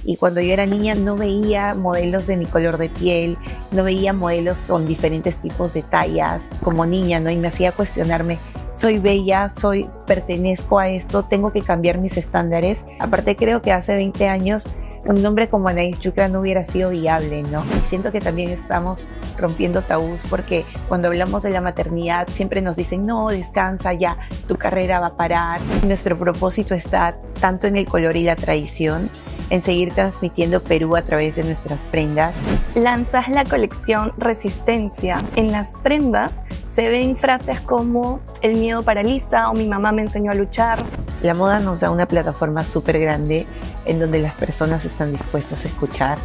Y cuando yo era niña no veía modelos de mi color de piel, no veía modelos con diferentes tipos de tallas como niña, ¿no? Y me hacía cuestionarme, soy bella, pertenezco a esto, tengo que cambiar mis estándares. Aparte creo que hace 20 años un nombre como Anaís Yukra no hubiera sido viable, ¿no? Y siento que también estamos rompiendo tabús porque cuando hablamos de la maternidad siempre nos dicen, no, descansa ya, tu carrera va a parar. Nuestro propósito está tanto en el color y la tradición, en seguir transmitiendo Perú a través de nuestras prendas. Lanzas la colección Resistencia. En las prendas se ven frases como el miedo paraliza o mi mamá me enseñó a luchar. La moda nos da una plataforma súper grande en donde las personas están dispuestas a escuchar.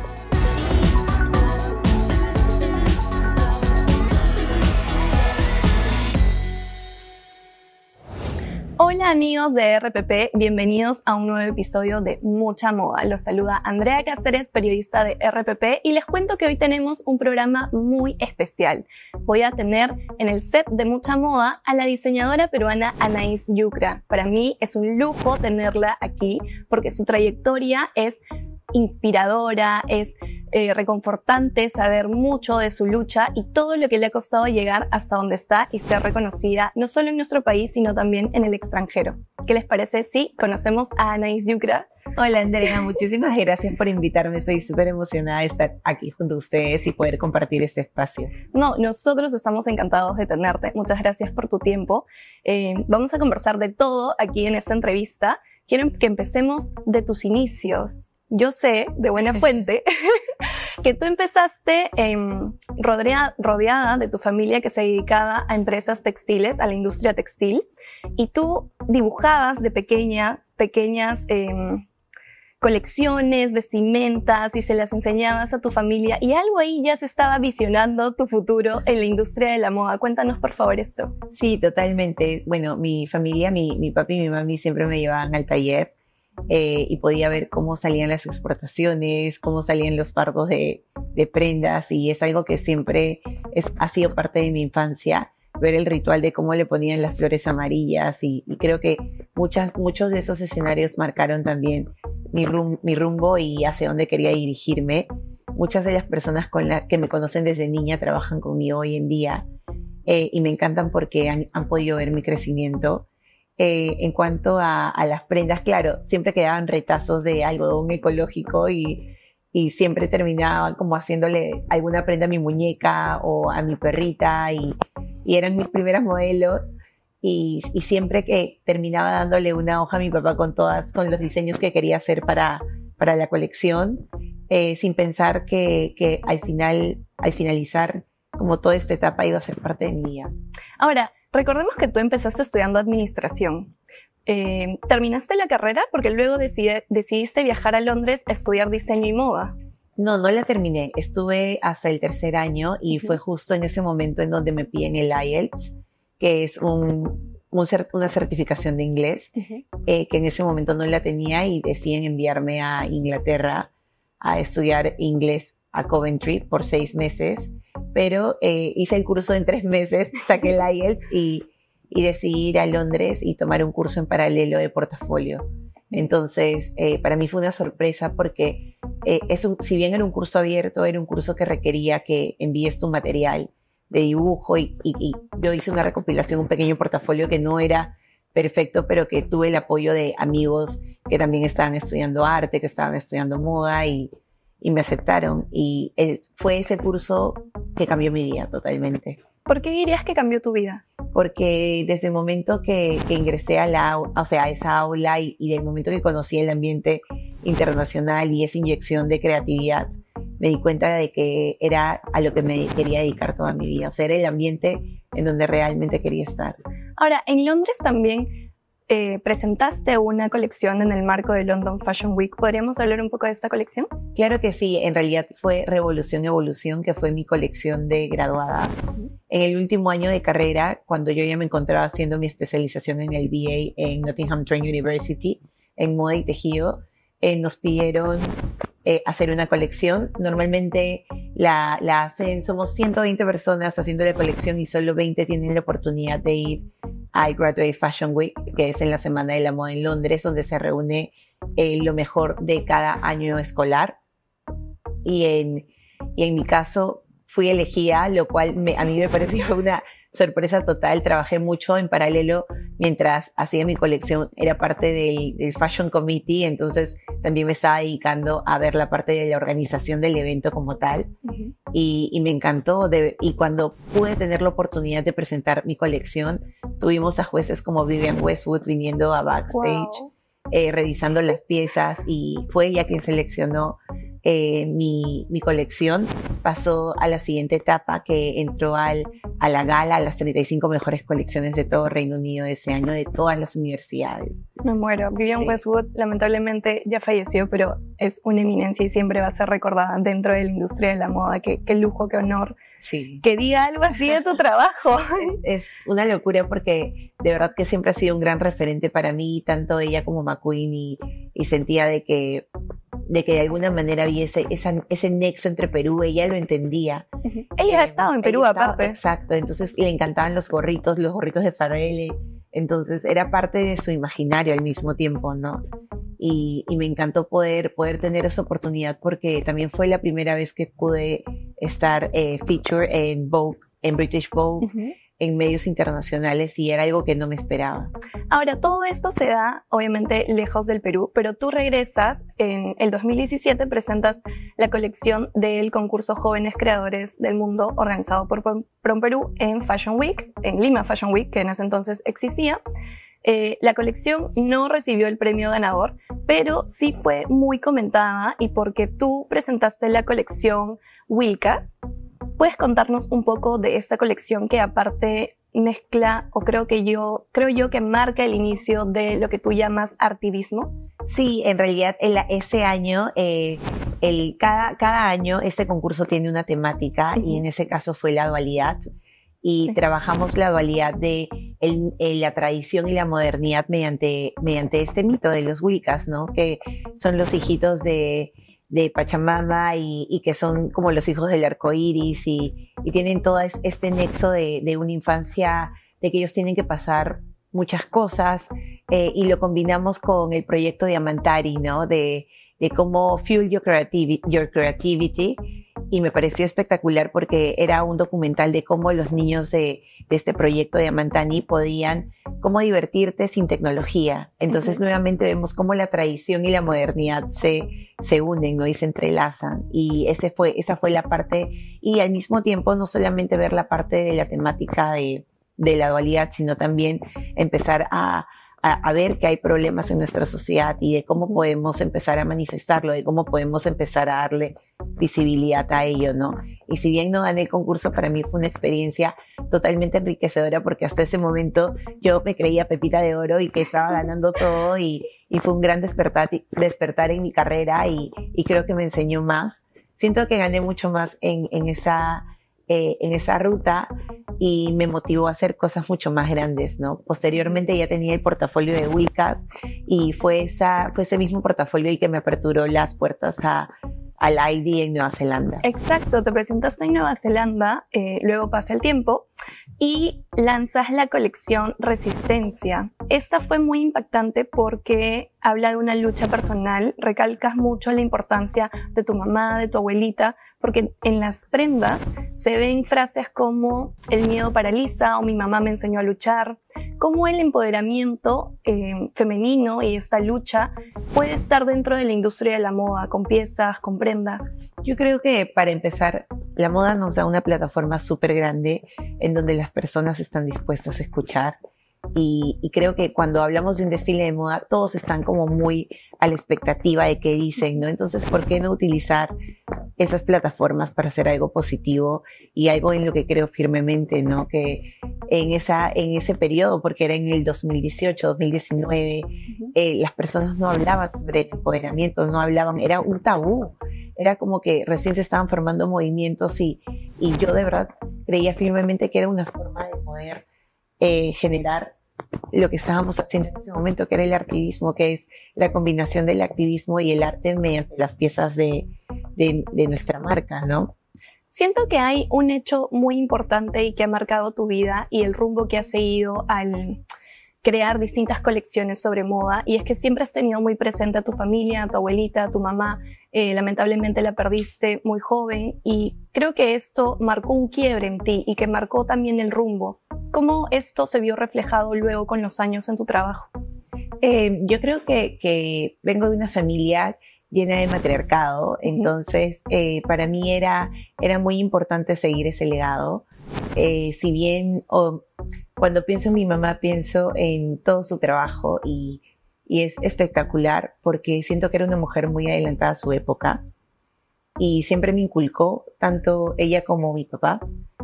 Hola amigos de RPP, bienvenidos a un nuevo episodio de Mucha Moda. Los saluda Andrea Cáceres, periodista de RPP, y les cuento que hoy tenemos un programa muy especial. Voy a tener en el set de Mucha Moda a la diseñadora peruana Anaís Yukra. Para mí es un lujo tenerla aquí porque su trayectoria es inspiradora, es reconfortante saber mucho de su lucha y todo lo que le ha costado llegar hasta donde está y ser reconocida no solo en nuestro país, sino también en el extranjero. ¿Qué les parece si conocemos a Anaís Yukra? Hola Andrea, muchísimas gracias por invitarme. Soy súper emocionada de estar aquí junto a ustedes y poder compartir este espacio. No, nosotros estamos encantados de tenerte. Muchas gracias por tu tiempo. Vamos a conversar de todo aquí en esta entrevista. Quiero que empecemos de tus inicios. Yo sé, de buena fuente, que tú empezaste rodeada de tu familia que se dedicaba a empresas textiles, a la industria textil, y tú dibujabas de pequeñas colecciones, vestimentas, y se las enseñabas a tu familia, y algo ahí ya se estaba visionando tu futuro en la industria de la moda. Cuéntanos, por favor, esto. Sí, totalmente. Bueno, mi familia, mi papi y mi mami siempre me llevaban al taller y podía ver cómo salían las exportaciones, cómo salían los partos de prendas, y es algo que siempre ha sido parte de mi infancia, ver el ritual de cómo le ponían las flores amarillas, y creo que muchos de esos escenarios marcaron también mi rumbo y hacia dónde quería dirigirme. Muchas de las personas que me conocen desde niña trabajan conmigo hoy en día y me encantan porque han podido ver mi crecimiento. En cuanto a las prendas, claro, siempre quedaban retazos de algodón ecológico y siempre terminaba como haciéndole alguna prenda a mi muñeca o a mi perrita y eran mis primeras modelos y siempre que terminaba dándole una hoja a mi papá con los diseños que quería hacer para la colección, sin pensar que al finalizar como toda esta etapa iba a ser parte de mi vida. Ahora, recordemos que tú empezaste estudiando administración. ¿Terminaste la carrera? Porque luego decidiste viajar a Londres a estudiar diseño y moda. No la terminé. Estuve hasta el tercer año y fue justo en ese momento en donde me piden el IELTS, que es una certificación de inglés, que en ese momento no la tenía y deciden enviarme a Inglaterra a estudiar inglés a Coventry por 6 meses. Pero hice el curso en 3 meses, saqué el IELTS y decidí ir a Londres y tomar un curso en paralelo de portafolio. Entonces, para mí fue una sorpresa porque si bien era un curso abierto, era un curso que requería que envíes tu material de dibujo y yo hice una recopilación, un pequeño portafolio que no era perfecto, pero que tuve el apoyo de amigos que también estaban estudiando arte, que estaban estudiando moda y me aceptaron. Y fue ese curso que cambió mi vida totalmente. ¿Por qué dirías que cambió tu vida? Porque desde el momento que ingresé a esa aula y del momento que conocí el ambiente internacional y esa inyección de creatividad, me di cuenta de que era a lo que me quería dedicar toda mi vida. O sea, era el ambiente en donde realmente quería estar. Ahora, en Londres también presentaste una colección en el marco de London Fashion Week. ¿Podríamos hablar un poco de esta colección? Claro que sí. En realidad fue Revolución Evolución, que fue mi colección de graduada. En el último año de carrera, cuando yo ya me encontraba haciendo mi especialización en el BA en Nottingham Trent University, en moda y tejido, nos pidieron hacer una colección. Normalmente la hacen, somos 120 personas haciendo la colección y solo 20 tienen la oportunidad de ir a Graduate Fashion Week, que es en la Semana de la Moda en Londres, donde se reúne lo mejor de cada año escolar. Y en mi caso fui elegida, lo cual a mí me pareció una sorpresa total. Trabajé mucho en paralelo mientras hacía mi colección, era parte del Fashion Committee, entonces también me estaba dedicando a ver la parte de la organización del evento como tal. Y me encantó. Y cuando pude tener la oportunidad de presentar mi colección, tuvimos a jueces como Vivienne Westwood viniendo a backstage, revisando las piezas, y fue ella quien seleccionó mi colección. Pasó a la siguiente etapa, que entró a la gala, a las 35 mejores colecciones de todo Reino Unido de ese año, de todas las universidades. Me muero. Vivienne Westwood lamentablemente ya falleció, pero es una eminencia y siempre va a ser recordada dentro de la industria de la moda. Qué lujo, qué honor. Sí. Que diga algo así de tu trabajo. Es una locura, porque de verdad que siempre ha sido un gran referente para mí, tanto ella como McQueen, y sentía de que de alguna manera había ese nexo entre Perú. Ella lo entendía. Ella ha estado en Perú aparte. Exacto, entonces le encantaban los gorritos de Pharrell, entonces era parte de su imaginario al mismo tiempo, ¿no? Y me encantó poder tener esa oportunidad, porque también fue la primera vez que pude estar feature en Vogue, en British Vogue, en medios internacionales, y era algo que no me esperaba. Ahora, todo esto se da, obviamente, lejos del Perú, pero tú regresas en el 2017, presentas la colección del concurso Jóvenes Creadores del Mundo, organizado por Prom Perú en Fashion Week, en Lima Fashion Week, que en ese entonces existía. La colección no recibió el premio ganador, pero sí fue muy comentada, y porque tú presentaste la colección Wilkas. ¿Puedes contarnos un poco de esta colección que aparte mezcla, o creo yo que marca el inicio de lo que tú llamas artivismo? Sí, en realidad este año, cada año este concurso tiene una temática, y en ese caso fue la dualidad, y trabajamos la dualidad de la tradición y la modernidad mediante este mito de los Wilkas, ¿no? Que son los hijitos de Pachamama, y que son como los hijos del arco iris, y tienen todo este nexo de una infancia, de que ellos tienen que pasar muchas cosas, y lo combinamos con el proyecto Diamantari, ¿no? De cómo fuel your creativity, y me pareció espectacular, porque era un documental de cómo los niños de este proyecto Diamantani podían cómo divertirte sin tecnología. Entonces nuevamente vemos cómo la tradición y la modernidad se unen, ¿no? Y se entrelazan, y esa fue la parte, y al mismo tiempo no solamente ver la parte de la temática de la dualidad, sino también empezar a ver que hay problemas en nuestra sociedad, y de cómo podemos empezar a manifestarlo, de cómo podemos empezar a darle visibilidad a ello, ¿no? Y si bien no gané el concurso, para mí fue una experiencia totalmente enriquecedora, porque hasta ese momento yo me creía Pepita de Oro y que estaba ganando todo, y fue un gran despertar en mi carrera, y creo que me enseñó más. Siento que gané mucho más en esa ruta, y me motivó a hacer cosas mucho más grandes, ¿no? Posteriormente ya tenía el portafolio de Wilkas, y fue ese mismo portafolio el que me aperturó las puertas al ID en Nueva Zelanda. Exacto, te presentaste en Nueva Zelanda, luego pasa el tiempo y lanzas la colección Resistencia. Esta fue muy impactante porque habla de una lucha personal, recalcas mucho la importancia de tu mamá, de tu abuelita, porque en las prendas se ven frases como el miedo paraliza o mi mamá me enseñó a luchar. ¿Cómo el empoderamiento femenino y esta lucha puede estar dentro de la industria de la moda, con piezas, con prendas? Yo creo que, para empezar, la moda nos da una plataforma súper grande en donde las personas están dispuestas a escuchar, y creo que cuando hablamos de un desfile de moda todos están como muy a la expectativa de qué dicen, ¿no? Entonces, ¿por qué no utilizar esas plataformas para hacer algo positivo y algo en lo que creo firmemente, ¿no? Que en ese periodo, porque era en el 2018, 2019, las personas no hablaban sobre empoderamiento, no hablaban, era un tabú. Era como que recién se estaban formando movimientos, y yo de verdad creía firmemente que era una forma de poder generar lo que estábamos haciendo en ese momento, que era el artivismo, que es la combinación del activismo y el arte mediante las piezas de nuestra marca, ¿no? Siento que hay un hecho muy importante y que ha marcado tu vida y el rumbo que has seguido al crear distintas colecciones sobre moda, y es que siempre has tenido muy presente a tu familia, a tu abuelita, a tu mamá. Lamentablemente la perdiste muy joven, y creo que esto marcó un quiebre en ti y que marcó también el rumbo. ¿Cómo esto se vio reflejado luego con los años en tu trabajo? Yo creo que vengo de una familia llena de matriarcado, entonces para mí era muy importante seguir ese legado. Si bien cuando pienso en mi mamá, pienso en todo su trabajo y es espectacular porque siento que era una mujer muy adelantada a su época y siempre me inculcó, tanto ella como mi papá,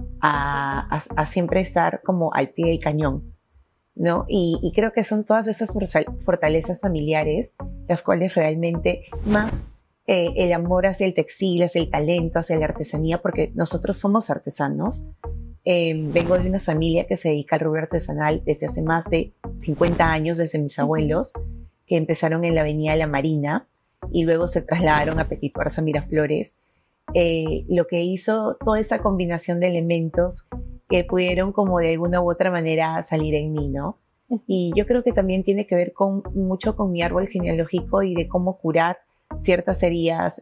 a siempre estar como al pie del cañón, ¿no? Y creo que son todas esas fortalezas familiares las cuales realmente más el amor hacia el textil, hacia el talento, hacia la artesanía, porque nosotros somos artesanos. Vengo de una familia que se dedica al rubro artesanal desde hace más de 50 años, desde mis abuelos, que empezaron en la Avenida de la Marina y luego se trasladaron a Petit Puerto, a Miraflores. Lo que hizo toda esa combinación de elementos que pudieron como de alguna u otra manera salir en mí, ¿no? Y yo creo que también tiene que ver mucho con mi árbol genealógico y de cómo curar ciertas heridas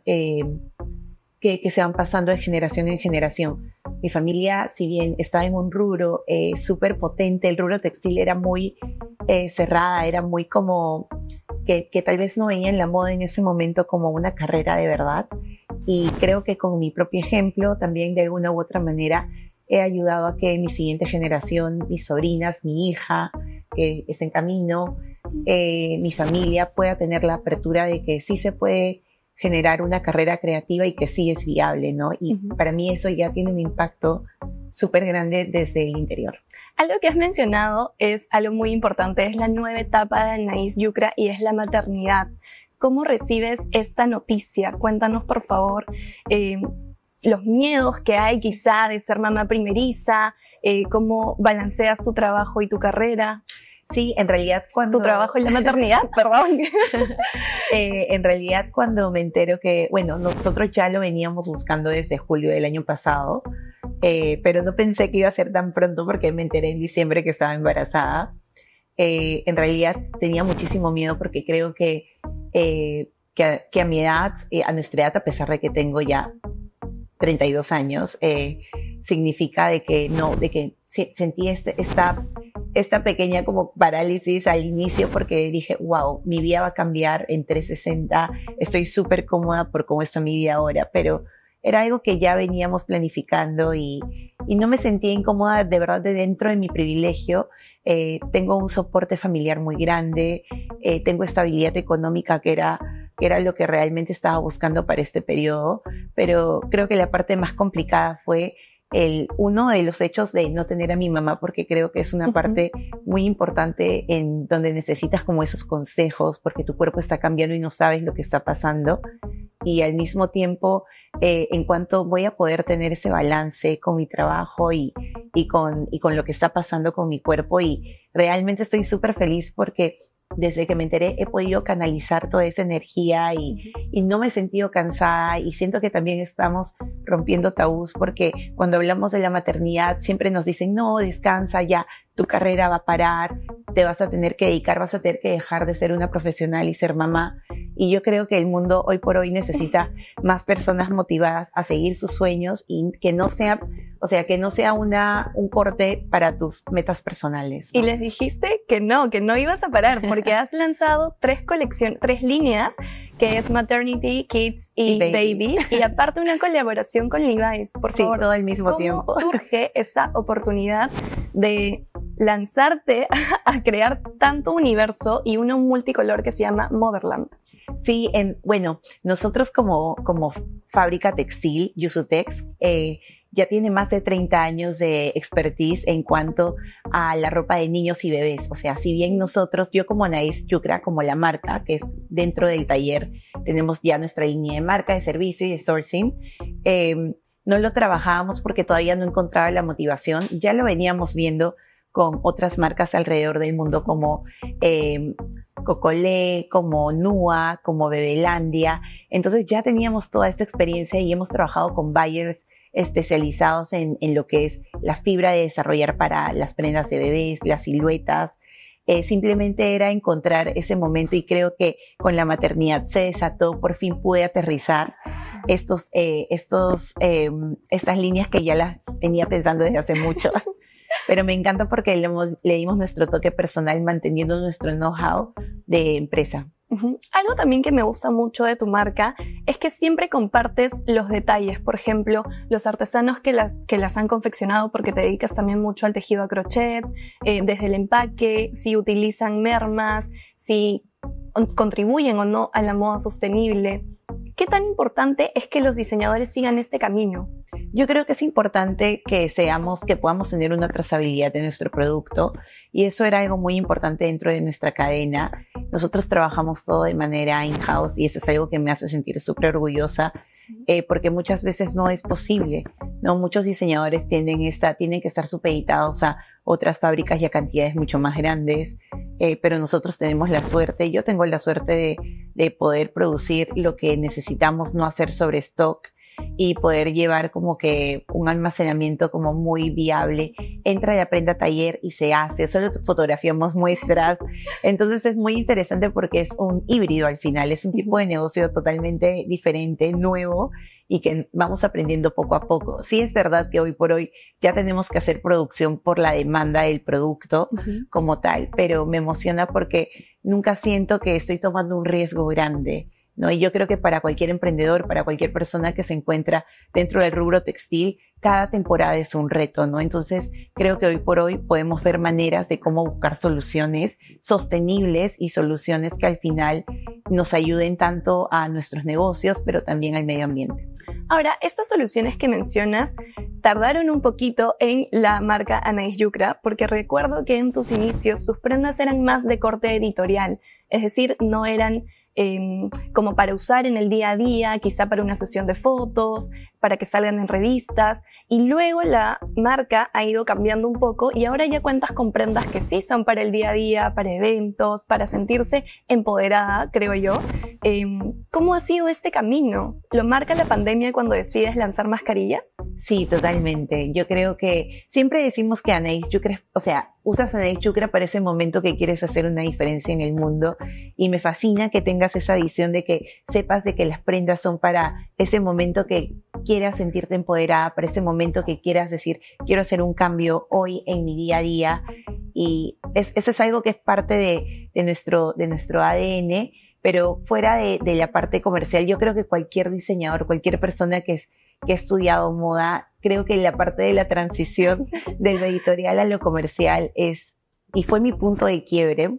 que se van pasando de generación en generación. Mi familia, si bien estaba en un rubro súper potente, el rubro textil era muy cerrada, era muy como que tal vez no veían la moda en ese momento como una carrera de verdad. Y creo que con mi propio ejemplo también de alguna u otra manera he ayudado a que mi siguiente generación, mis sobrinas, mi hija, que está en camino, mi familia pueda tener la apertura de que sí se puede generar una carrera creativa y que sí es viable, ¿no? Y para mí eso ya tiene un impacto súper grande desde el interior. Algo que has mencionado es algo muy importante, es la nueva etapa de Anaís Yucra y es la maternidad. ¿Cómo recibes esta noticia? Cuéntanos, por favor, los miedos que hay quizá de ser mamá primeriza, cómo balanceas tu trabajo y tu carrera. Sí, en realidad Tu trabajo y la maternidad, perdón. En realidad cuando me entero que, bueno, nosotros ya lo veníamos buscando desde julio del año pasado, pero no pensé que iba a ser tan pronto porque me enteré en diciembre que estaba embarazada. En realidad tenía muchísimo miedo porque creo que a mi edad, a nuestra edad, a pesar de que tengo ya 32 años, significa de que sentí esta pequeña como parálisis al inicio porque dije, wow, mi vida va a cambiar en 360, estoy súper cómoda por cómo está mi vida ahora, pero era algo que ya veníamos planificando y no me sentía incómoda de verdad de dentro de mi privilegio. Tengo un soporte familiar muy grande, tengo estabilidad económica que era lo que realmente estaba buscando para este periodo, pero creo que la parte más complicada fue uno de los hechos de no tener a mi mamá, porque creo que es una parte muy importante en donde necesitas como esos consejos, porque tu cuerpo está cambiando y no sabes lo que está pasando. Y al mismo tiempo, en cuanto voy a poder tener ese balance con mi trabajo y con lo que está pasando con mi cuerpo. Y realmente estoy súper feliz porque desde que me enteré he podido canalizar toda esa energía y no me he sentido cansada y siento que también estamos rompiendo tabús porque cuando hablamos de la maternidad siempre nos dicen no, descansa ya, tu carrera va a parar, te vas a tener que dedicar, vas a tener que dejar de ser una profesional y ser mamá. Y yo creo que el mundo hoy por hoy necesita más personas motivadas a seguir sus sueños y que no sea, un corte para tus metas personales, ¿no? Y les dijiste que no ibas a parar porque has lanzado 3 líneas, que es Maternity, Kids y Baby. Y aparte una colaboración con Levi's, por favor. Sí, todo al mismo tiempo. ¿Cómo surge esta oportunidad de lanzarte a crear tanto universo y uno multicolor que se llama Motherland? Sí, bueno, nosotros como fábrica textil, Yusutex, ya tiene más de 30 años de expertise en cuanto a la ropa de niños y bebés. O sea, si bien yo como Anaís Yucra, como la marca, que es dentro del taller, tenemos ya nuestra línea de marca, de servicio y de sourcing, no lo trabajábamos porque todavía no encontraba la motivación. Ya lo veníamos viendo con otras marcas alrededor del mundo como Cocolé, como Nua, como Bebelandia. Entonces ya teníamos toda esta experiencia y hemos trabajado con buyers especializados en lo que es la fibra de desarrollar para las prendas de bebés, las siluetas. simplemente era encontrar ese momento y creo que con la maternidad se desató, por fin pude aterrizar estas líneas que ya las venía pensando desde hace mucho. Pero me encanta porque le dimos nuestro toque personal manteniendo nuestro know-how de empresa. Algo también que me gusta mucho de tu marca es que siempre compartes los detalles, por ejemplo, los artesanos que las han confeccionado, porque te dedicas también mucho al tejido a crochet, desde el empaque, si utilizan mermas, si contribuyen o no a la moda sostenible. ¿Qué tan importante es que los diseñadores sigan este camino? Yo creo que es importante que podamos tener una trazabilidad de nuestro producto, y eso era algo muy importante dentro de nuestra cadena. Nosotros trabajamos todo de manera in-house y eso es algo que me hace sentir súper orgullosa, porque muchas veces no es posible, ¿no? Muchos diseñadores tienen que estar supeditados a otras fábricas y a cantidades mucho más grandes, pero nosotros tenemos la suerte, yo tengo la suerte de poder producir lo que necesitamos, no hacer sobre stock, y poder llevar como que un almacenamiento como muy viable. Entra la prenda a taller y se hace, solo fotografiamos muestras. Entonces es muy interesante porque es un híbrido al final, es un tipo de negocio totalmente diferente, nuevo, y que vamos aprendiendo poco a poco. Sí es verdad que hoy por hoy ya tenemos que hacer producción por la demanda del producto como tal, pero me emociona porque nunca siento que estoy tomando un riesgo grande, ¿no? Y yo creo que para cualquier emprendedor, para cualquier persona que se encuentra dentro del rubro textil, cada temporada es un reto, ¿no? Entonces, creo que hoy por hoy podemos ver maneras de cómo buscar soluciones sostenibles y soluciones que al final nos ayuden tanto a nuestros negocios, pero también al medio ambiente. Ahora, estas soluciones que mencionas tardaron un poquito en la marca Anaïs Yucra, porque recuerdo que en tus inicios tus prendas eran más de corte editorial, es decir, no eran como para usar en el día a día, quizá para una sesión de fotos, para que salgan en revistas, y luego la marca ha ido cambiando un poco y ahora ya cuentas con prendas que sí son para el día a día, para eventos, para sentirse empoderada, creo yo. ¿Cómo ha sido este camino? ¿Lo marca la pandemia cuando decides lanzar mascarillas? Sí, totalmente. Yo creo que siempre decimos que Anaïs Yucra, o sea, usas Anaïs Yucra para ese momento que quieres hacer una diferencia en el mundo, y me fascina que tengas esa visión de que sepas de que las prendas son para ese momento que quieras sentirte empoderada, para ese momento que quieras decir, quiero hacer un cambio hoy en mi día a día, y eso es algo que es parte de nuestro ADN, pero fuera de la parte comercial. Yo creo que cualquier diseñador, cualquier persona que ha estudiado moda, creo que la parte de la transición del editorial a lo comercial y fue mi punto de quiebre.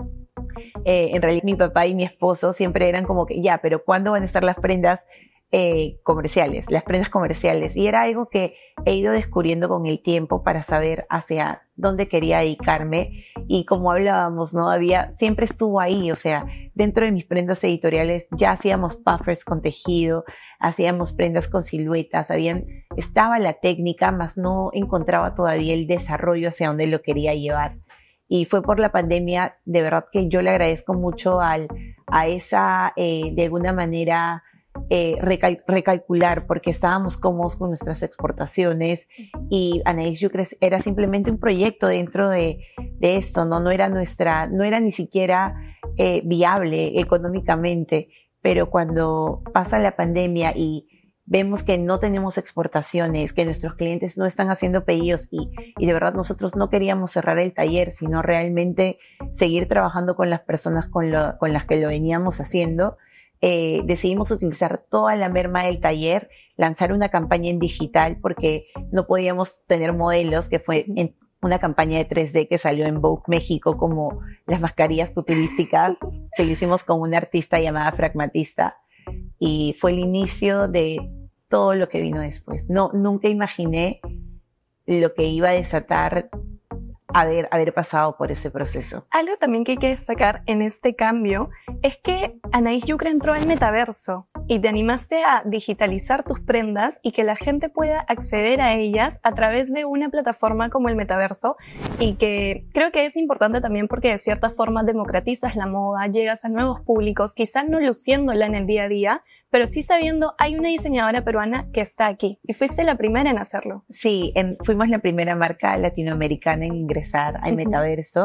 En realidad mi papá y mi esposo siempre eran como que, ya, pero ¿cuándo van a estar las prendas comerciales? Las prendas comerciales. Y era algo que he ido descubriendo con el tiempo para saber hacia dónde quería dedicarme. Y como hablábamos, ¿no? Siempre estuvo ahí, o sea, dentro de mis prendas editoriales ya hacíamos puffers con tejido, hacíamos prendas con siluetas, estaba la técnica, mas no encontraba todavía el desarrollo hacia dónde lo quería llevar. Y fue por la pandemia, de verdad que yo le agradezco mucho a esa, de alguna manera, recalcular, porque estábamos cómodos con nuestras exportaciones, y Anaïs Yucra era simplemente un proyecto dentro de esto, no era ni siquiera viable económicamente. Pero cuando pasa la pandemia y vemos que no tenemos exportaciones, que nuestros clientes no están haciendo pedidos, y de verdad nosotros no queríamos cerrar el taller, sino realmente seguir trabajando con las personas con las que lo veníamos haciendo, decidimos utilizar toda la merma del taller, lanzar una campaña en digital porque no podíamos tener modelos, que fue en una campaña de 3D que salió en Vogue México, como las mascarillas futurísticas que lo hicimos con una artista llamada Fragmatista, y fue el inicio de todo lo que vino después. Nunca imaginé lo que iba a desatar haber pasado por ese proceso. Algo también que hay que destacar en este cambio es que Anaïs Yucra entró al metaverso y te animaste a digitalizar tus prendas y que la gente pueda acceder a ellas a través de una plataforma como el metaverso, y que creo que es importante también porque de cierta forma democratizas la moda, llegas a nuevos públicos, quizás no luciéndola en el día a día, pero sí sabiendo, hay una diseñadora peruana que está aquí, y fuiste la primera en hacerlo. Sí, fuimos la primera marca latinoamericana en ingresar al metaverso,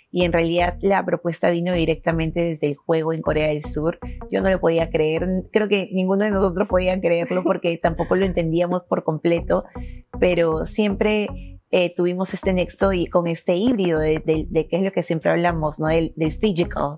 y en realidad la propuesta vino directamente desde el juego en Corea del Sur. Yo no lo podía creer, creo que ninguno de nosotros podía creerlo porque tampoco lo entendíamos por completo, pero siempre tuvimos este nexo y con este híbrido de qué es lo que siempre hablamos, ¿no? Del physical.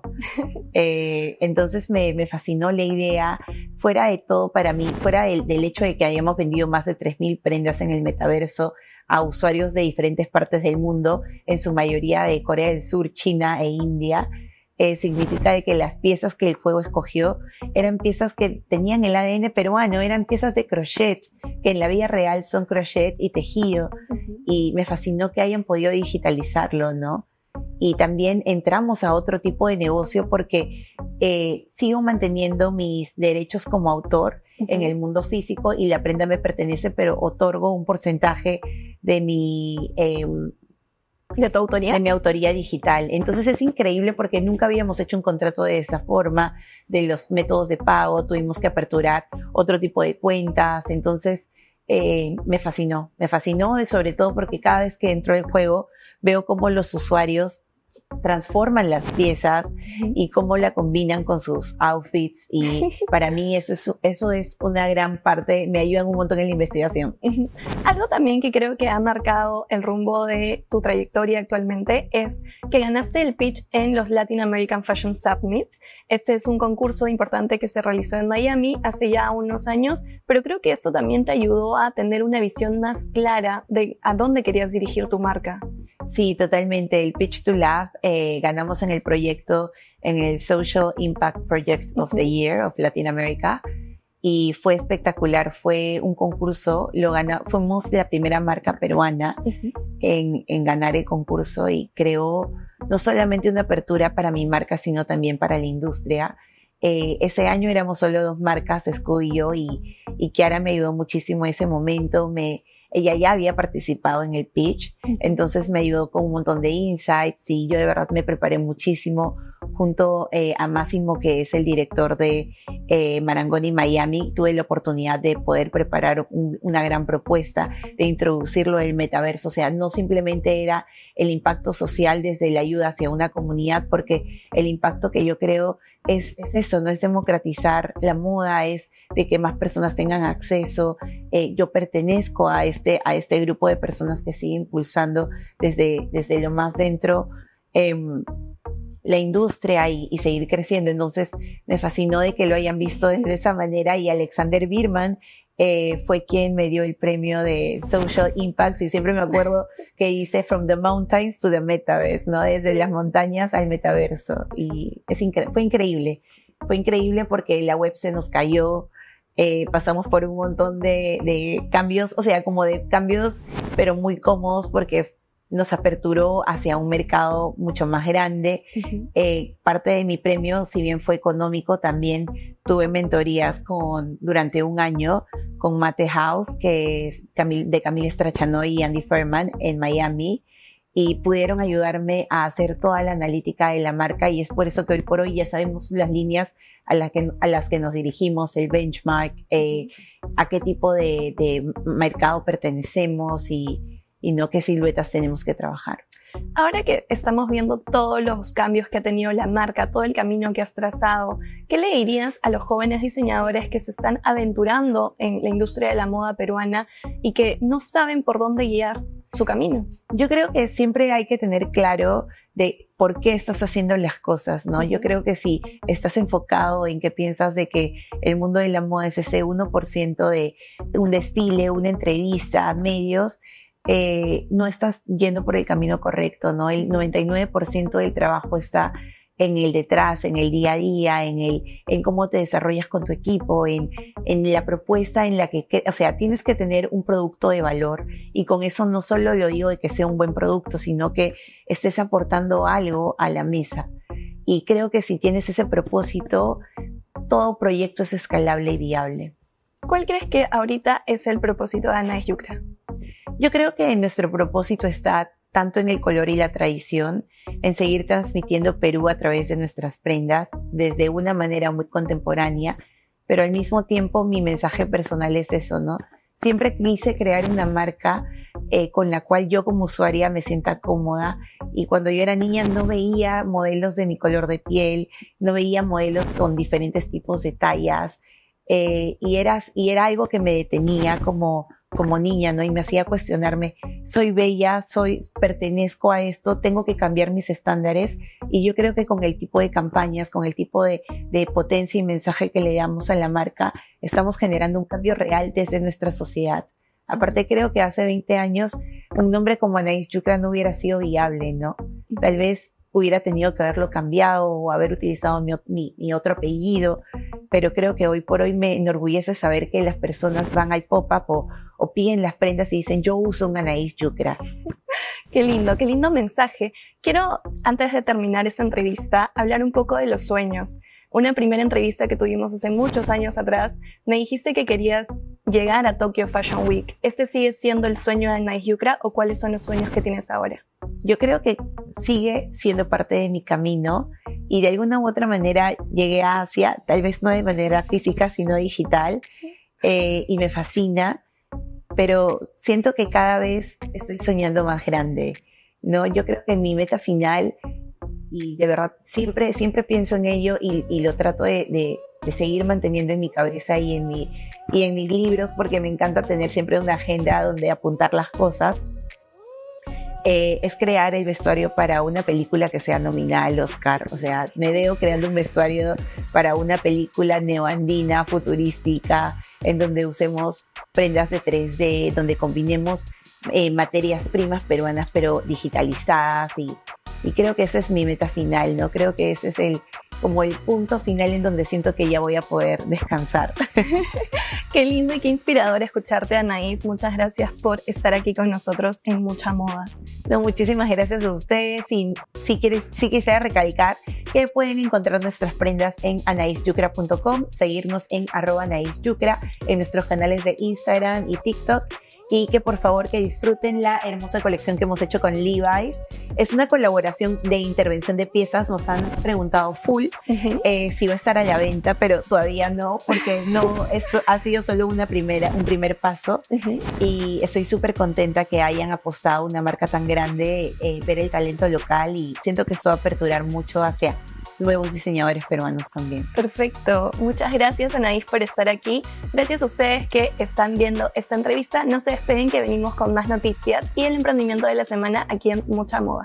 Entonces me fascinó la idea, fuera de todo para mí, fuera del hecho de que hayamos vendido más de 3.000 prendas en el metaverso a usuarios de diferentes partes del mundo, en su mayoría de Corea del Sur, China e India. Significa de que las piezas que el juego escogió eran piezas que tenían el ADN peruano, eran piezas de crochet, que en la vida real son crochet y tejido, y me fascinó que hayan podido digitalizarlo, ¿no? Y también entramos a otro tipo de negocio porque sigo manteniendo mis derechos como autor en el mundo físico y la prenda me pertenece, pero otorgo un porcentaje de mi... ¿De tu autoría? De mi autoría digital. Entonces es increíble porque nunca habíamos hecho un contrato de esa forma, de los métodos de pago, tuvimos que aperturar otro tipo de cuentas, entonces me fascinó sobre todo porque cada vez que entro al juego veo cómo los usuarios transforman las piezas y cómo la combinan con sus outfits, y para mí eso es una gran parte, me ayudan un montón en la investigación. Algo también que creo que ha marcado el rumbo de tu trayectoria actualmente es que ganaste el pitch en los Latin American Fashion Summit. Este es un concurso importante que se realizó en Miami hace ya unos años, pero creo que eso también te ayudó a tener una visión más clara de a dónde querías dirigir tu marca. Sí, totalmente. El Pitch to Love, ganamos en el proyecto, en el Social Impact Project of the Year of Latin America, y fue espectacular. Fue un concurso, fuimos la primera marca peruana en ganar el concurso, y creó no solamente una apertura para mi marca, sino también para la industria. Ese año éramos solo 2 marcas, Scoo y yo, y Kiara me ayudó muchísimo en ese momento. Ella ya había participado en el pitch, entonces me ayudó con un montón de insights, y yo de verdad me preparé muchísimo junto a Máximo, que es el director de Marangoni Miami. Tuve la oportunidad de poder preparar una gran propuesta, de introducirlo en el metaverso. O sea, no simplemente era el impacto social desde la ayuda hacia una comunidad, porque el impacto que yo creo es eso, no es democratizar la moda, es de que más personas tengan acceso. Yo pertenezco a este grupo de personas que sigue impulsando desde lo más dentro la industria y seguir creciendo. Entonces me fascinó de que lo hayan visto de esa manera, y Alexander Birman fue quien me dio el premio de Social Impacts, y siempre me acuerdo que dice From the Mountains to the Metaverse, ¿no? Desde las montañas al metaverso, y fue increíble porque la web se nos cayó, pasamos por un montón de cambios, o sea, como de cambios, pero muy cómodos porque nos aperturó hacia un mercado mucho más grande. Parte de mi premio, si bien fue económico, también tuve mentorías durante un año con Mate House, que es de Camille Strachanoy y Andy Furman en Miami, y pudieron ayudarme a hacer toda la analítica de la marca, y es por eso que hoy por hoy ya sabemos las líneas a las que nos dirigimos, el benchmark, a qué tipo de mercado pertenecemos y no qué siluetas tenemos que trabajar. Ahora que estamos viendo todos los cambios que ha tenido la marca, todo el camino que has trazado, ¿qué le dirías a los jóvenes diseñadores que se están aventurando en la industria de la moda peruana y que no saben por dónde guiar su camino? Yo creo que siempre hay que tener claro de por qué estás haciendo las cosas, ¿no? Yo creo que si estás enfocado en que piensas de que el mundo de la moda es ese 1% de un desfile, una entrevista, medios, no estás yendo por el camino correcto, ¿no? El 99% del trabajo está en el detrás, en el día a día, en cómo te desarrollas con tu equipo, en la propuesta en la que, o sea, tienes que tener un producto de valor, y con eso no solo lo digo de que sea un buen producto, sino que estés aportando algo a la mesa. Y creo que si tienes ese propósito, todo proyecto es escalable y viable. ¿Cuál crees que ahorita es el propósito de Ana Yucra? Yo creo que nuestro propósito está tanto en el color y la tradición, en seguir transmitiendo Perú a través de nuestras prendas desde una manera muy contemporánea, pero al mismo tiempo mi mensaje personal es eso, ¿no? Siempre quise crear una marca con la cual yo como usuaria me sienta cómoda. Y cuando yo era niña no veía modelos de mi color de piel, no veía modelos con diferentes tipos de tallas, y era algo que me detenía como niña, ¿no? Y me hacía cuestionarme, soy bella, pertenezco a esto, tengo que cambiar mis estándares. Y yo creo que con el tipo de campañas, con el tipo de potencia y mensaje que le damos a la marca, estamos generando un cambio real desde nuestra sociedad. Aparte, creo que hace 20 años un nombre como Anaís Yucra no hubiera sido viable, ¿no? Tal vez hubiera tenido que haberlo cambiado o haber utilizado mi otro apellido, pero creo que hoy por hoy me enorgullece saber que las personas van al pop-up o piden las prendas y dicen, yo uso un Anaís Yucra. Qué lindo mensaje. Quiero, antes de terminar esta entrevista, hablar un poco de los sueños. Una primera entrevista que tuvimos hace muchos años atrás, me dijiste que querías llegar a Tokyo Fashion Week. ¿Este sigue siendo el sueño de Anaís Yucra o cuáles son los sueños que tienes ahora? Yo creo que sigue siendo parte de mi camino y de alguna u otra manera llegué a Asia, tal vez no de manera física, sino digital, y me fascina, pero siento que cada vez estoy soñando más grande, ¿no? Yo creo que mi meta final, y de verdad siempre pienso en ello y lo trato de seguir manteniendo en mi cabeza y en mis libros, porque me encanta tener siempre una agenda donde apuntar las cosas, es crear el vestuario para una película que sea nominada al Oscar. O sea, me veo creando un vestuario para una película neoandina, futurística, en donde usemos prendas de 3D, donde combinemos materias primas peruanas pero digitalizadas, y creo que esa es mi meta final, ¿no? Creo que ese es como el punto final en donde siento que ya voy a poder descansar. Qué lindo y qué inspirador escucharte, Anaís. Muchas gracias por estar aquí con nosotros en Mucha Moda. No, muchísimas gracias a ustedes, y sí quisiera recalcar que pueden encontrar nuestras prendas en anaisyucra.com, seguirnos en @anaisyucra en nuestros canales de Instagram y TikTok, y que por favor que disfruten la hermosa colección que hemos hecho con Levi's. Es una colaboración de intervención de piezas. Nos han preguntado full si va a estar a la venta, pero todavía no, porque ha sido solo un primer paso, y estoy súper contenta que hayan apostado una marca tan grande, ver el talento local, y siento que esto va a aperturar mucho hacia nuevos diseñadores peruanos también. Perfecto. Muchas gracias, Anaís, por estar aquí. Gracias a ustedes que están viendo esta entrevista. No se despeguen, que venimos con más noticias y el emprendimiento de la semana aquí en Mucha Moda.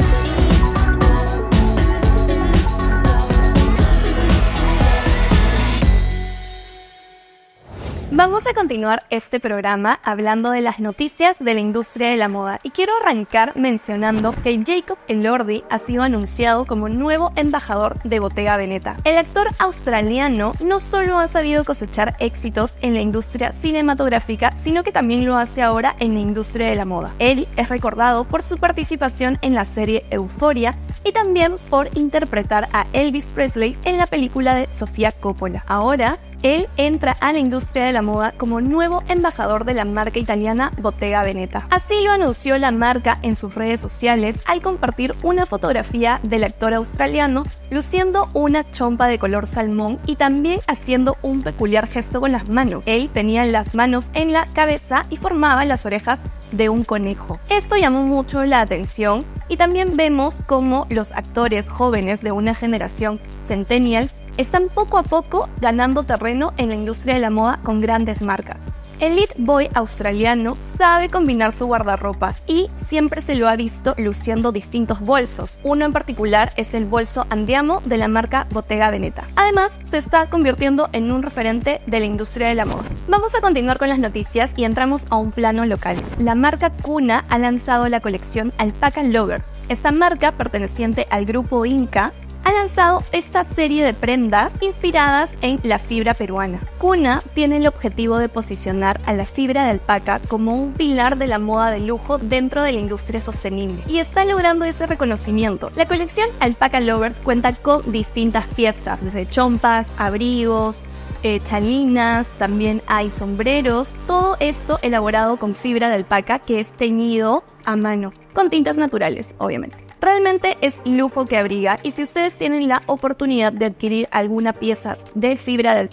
Vamos a continuar este programa hablando de las noticias de la industria de la moda, y quiero arrancar mencionando que Jacob Elordi ha sido anunciado como nuevo embajador de Bottega Veneta. El actor australiano no solo ha sabido cosechar éxitos en la industria cinematográfica, sino que también lo hace ahora en la industria de la moda. Él es recordado por su participación en la serie Euphoria y también por interpretar a Elvis Presley en la película de Sofía Coppola. Ahora, él entra a la industria de la moda como nuevo embajador de la marca italiana Bottega Veneta. Así lo anunció la marca en sus redes sociales al compartir una fotografía del actor australiano luciendo una chompa de color salmón y también haciendo un peculiar gesto con las manos. Él tenía las manos en la cabeza y formaba las orejas de un conejo. Esto llamó mucho la atención, y también vemos cómo los actores jóvenes de una generación centennial están poco a poco ganando terreno en la industria de la moda con grandes marcas. El It Boy australiano sabe combinar su guardarropa y siempre se lo ha visto luciendo distintos bolsos. Uno en particular es el bolso Andiamo de la marca Bottega Veneta. Además, se está convirtiendo en un referente de la industria de la moda. Vamos a continuar con las noticias y entramos a un plano local. La marca Cuna ha lanzado la colección Alpaca Lovers. Esta marca, perteneciente al grupo Inca, ha lanzado esta serie de prendas inspiradas en la fibra peruana. Cuna tiene el objetivo de posicionar a la fibra de alpaca como un pilar de la moda de lujo dentro de la industria sostenible, y está logrando ese reconocimiento. La colección Alpaca Lovers cuenta con distintas piezas, desde chompas, abrigos, chalinas, también hay sombreros, todo esto elaborado con fibra de alpaca que es teñido a mano, con tintas naturales, obviamente. Realmente es lujo que abriga, y si ustedes tienen la oportunidad de adquirir alguna pieza de fibra de alpaca,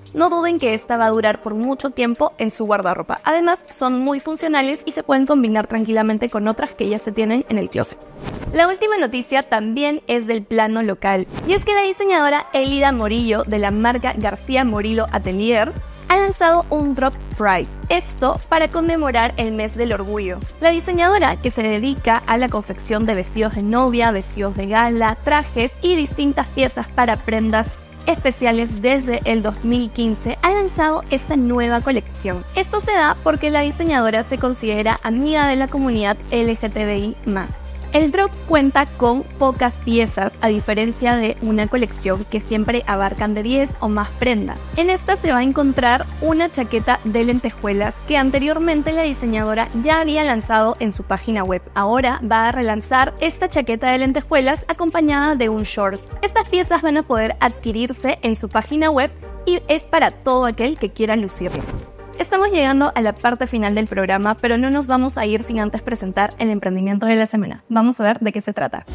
no duden que esta va a durar por mucho tiempo en su guardarropa. Además, son muy funcionales y se pueden combinar tranquilamente con otras que ya se tienen en el closet. La última noticia también es del plano local, y es que la diseñadora Elida Morillo de la marca García Morillo Atelier ha lanzado un Drop Pride, esto para conmemorar el mes del orgullo. La diseñadora, que se dedica a la confección de vestidos de novia, vestidos de gala, trajes y distintas piezas para prendas especiales desde el 2015, ha lanzado esta nueva colección. Esto se da porque la diseñadora se considera amiga de la comunidad LGTBI+. El drop cuenta con pocas piezas, a diferencia de una colección que siempre abarcan de 10 o más prendas. En esta se va a encontrar una chaqueta de lentejuelas que anteriormente la diseñadora ya había lanzado en su página web. Ahora va a relanzar esta chaqueta de lentejuelas acompañada de un short. Estas piezas van a poder adquirirse en su página web y es para todo aquel que quiera lucirlo. Estamos llegando a la parte final del programa, pero no nos vamos a ir sin antes presentar el emprendimiento de la semana. Vamos a ver de qué se trata.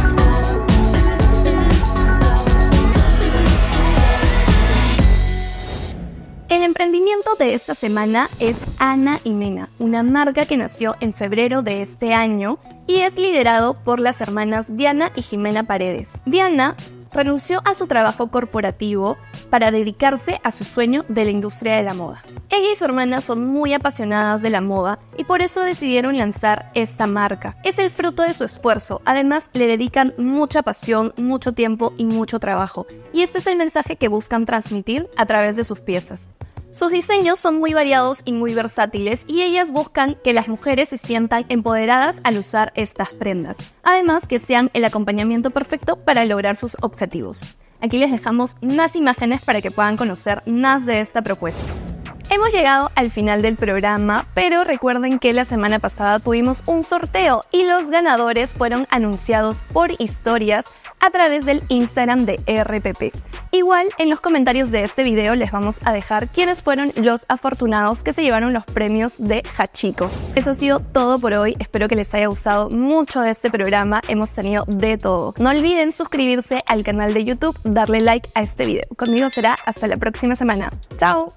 El emprendimiento de esta semana es Ana y Mena, una marca que nació en febrero de este año y es liderado por las hermanas Diana y Jimena Paredes. Diana renunció a su trabajo corporativo para dedicarse a su sueño de la industria de la moda. Ella y su hermana son muy apasionadas de la moda y por eso decidieron lanzar esta marca. Es el fruto de su esfuerzo, además le dedican mucha pasión, mucho tiempo y mucho trabajo. Y este es el mensaje que buscan transmitir a través de sus piezas. Sus diseños son muy variados y muy versátiles y ellas buscan que las mujeres se sientan empoderadas al usar estas prendas. Además que sean el acompañamiento perfecto para lograr sus objetivos. Aquí les dejamos más imágenes para que puedan conocer más de esta propuesta. Hemos llegado al final del programa, pero recuerden que la semana pasada tuvimos un sorteo y los ganadores fueron anunciados por historias a través del Instagram de RPP. Igual en los comentarios de este video les vamos a dejar quiénes fueron los afortunados que se llevaron los premios de Hachiko. Eso ha sido todo por hoy, espero que les haya gustado mucho este programa, hemos tenido de todo. No olviden suscribirse al canal de YouTube, darle like a este video. Conmigo será hasta la próxima semana. ¡Chao!